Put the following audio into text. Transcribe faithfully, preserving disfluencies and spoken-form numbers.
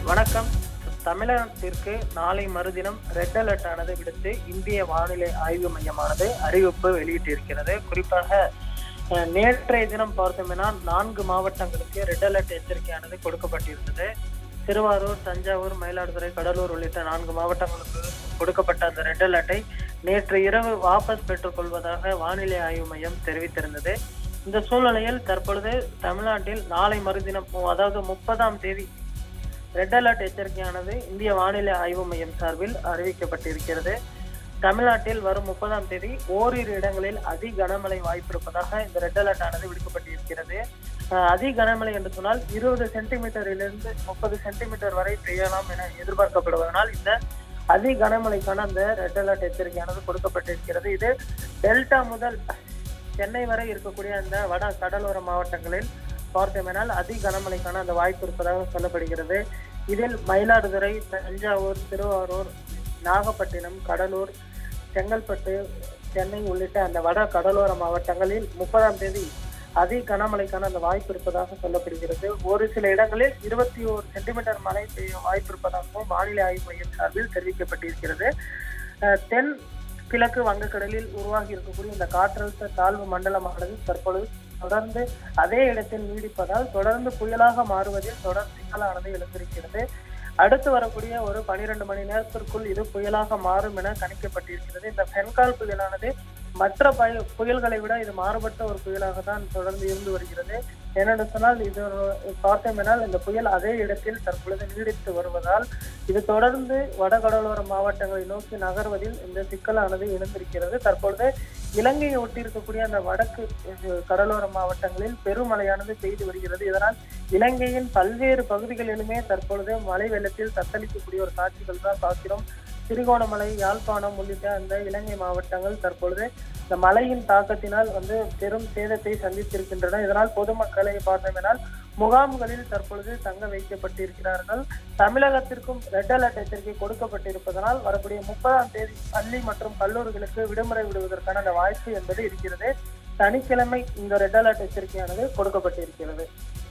வணக்கம். தமிழகத்திற்கு நாளை மறுதினம் ரெட் அலர்ட் ஆனது விடுத்து இந்திய வானிலை ஆய்வு மையமானது அறிவிப்பு வெளியிட்டிருக்கிறது. குறிப்பாக நேற்றைய தினம் பார்த்தோம்னா நான்கு மாவட்டங்களுக்கு ரெட் அலர்ட் எச்சரிக்கையானது கொடுக்கப்பட்டிருந்தது. திருவாரூர், தஞ்சாவூர், மயிலாடுதுறை, கடலூர் உள்ளிட்ட நான்கு மாவட்டங்களுக்கு கொடுக்கப்பட்ட அந்த ரெட் அலர்ட்டை நேற்று இரவு வாபஸ் பெற்றுக் கொள்வதாக வானிலை ஆய்வு மையம் தெரிவித்திருந்தது. இந்த சூழ்நிலையில் தற்பொழுது தமிழ்நாட்டில் நாளை மறுதினம், அதாவது முப்பதாம் தேதி ரெட் அலர்ட் எச்சரிக்கையானது இந்திய வானிலை ஆய்வு மையம் சார்பில் அறிவிக்கப்பட்டிருக்கிறது. தமிழ்நாட்டில் வரும் முப்பதாம் தேதி ஓரிரு இடங்களில் அதி கனமழை வாய்ப்பு இருப்பதாக இந்த ரெட் அலர்ட் ஆனது விடுக்கப்பட்டிருக்கிறது. அதி கனமழை என்று சொன்னால் இருபது சென்டிமீட்டரிலிருந்து முப்பது சென்டிமீட்டர் வரை பெய்யலாம் என எதிர்பார்க்கப்படுவதனால் இந்த அதி கனமழைக்கான அந்த ரெட் அலர்ட் எச்சரிக்கையானது கொடுக்கப்பட்டிருக்கிறது. இது டெல்டா முதல் சென்னை வரை இருக்கக்கூடிய அந்த வட கடலோர மாவட்டங்களில் பார்த்தோமெனால் அதி கனமழைக்கான அந்த வாய்ப்பு இருப்பதாக சொல்லப்படுகிறது. இதில் மயிலாடுதுறை, தஞ்சாவூர், திருவாரூர், நாகப்பட்டினம், கடலூர், செங்கல்பட்டு, சென்னை உள்ளிட்ட அந்த வட கடலோர மாவட்டங்களில் முப்பதாம் தேதி அதி கனமழைக்கான அந்த வாய்ப்பு இருப்பதாக சொல்லப்படுகிறது. ஒரு சில இடங்களில் இருபத்தி ஓரு சென்டிமீட்டர் மழை பெய்ய வாய்ப்பு இருப்பதாகவும் வானிலை ஆய்வு மையம் சார்பில் தெரிவிக்கப்பட்டிருக்கிறது. தென் கிழக்கு வங்கக்கடலில் உருவாகி இருக்கக்கூடிய இந்த காற்றழுத்த தாழ்வு மண்டலமானது தற்பொழுது தொடர்ந்து அதே இடத்தில் நீடிப்பதால் தொடர்ந்து புயலாக மாறுவதில் தொடர் சிக்கலானது எழுந்திருக்கிறது. அடுத்து வரக்கூடிய ஒரு பனிரெண்டு மணி நேரத்திற்குள் இது புயலாக மாறும் என கணிக்கப்பட்டிருக்கிறது. இந்த பென்கால் புயலானது மற்ற பய புயல்களை விட இது மாறுபட்ட ஒரு புயலாக தான் தொடர்ந்து இருந்து வருகிறது. ஏனென்று சொன்னால் இது பார்த்தோமெனால் இந்த புயல் அதே இடத்தில் தற்பொழுது நீடித்து வருவதால் இது தொடர்ந்து வடகடலோர மாவட்டங்களை நோக்கி நகர்வதில் இந்த சிக்கலானது எழுந்திருக்கிறது. தற்பொழுது இலங்கையை ஒட்டியிருக்கக்கூடிய அந்த வடக்கு கடலோர மாவட்டங்களில் பெருமழையானது பெய்து வருகிறது. இதனால் இலங்கையின் பல்வேறு பகுதிகளிலுமே தற்பொழுது மழை வெள்ளத்தில் தத்தளிக்கக்கூடிய ஒரு காட்சிகள் தான் பார்க்கிறோம். திருகோணமலை, யாழ்ப்பாணம் உள்ளிட்ட அந்த இலங்கை மாவட்டங்கள் தற்பொழுது இந்த மழையின் தாக்கத்தினால் வந்து பெரும் சேதத்தை சந்தித்திருக்கின்றன. இதனால் பொதுமக்களை பார்த்தோமெனால் முகாம்களில் தற்பொழுது தங்க வைக்கப்பட்டிருக்கிறார்கள். தமிழகத்திற்கும் ரெட் அலர்ட் எச்சரிக்கை கொடுக்கப்பட்டிருப்பதனால் வரக்கூடிய முப்பதாம் தேதி பள்ளி மற்றும் கல்லூரிகளுக்கு விடுமுறை விடுவதற்கான அந்த வாய்ப்பு என்பது இருக்கிறது. சனிக்கிழமை இந்த ரெட் அலர்ட் எச்சரிக்கையானது கொடுக்கப்பட்டிருக்கிறது.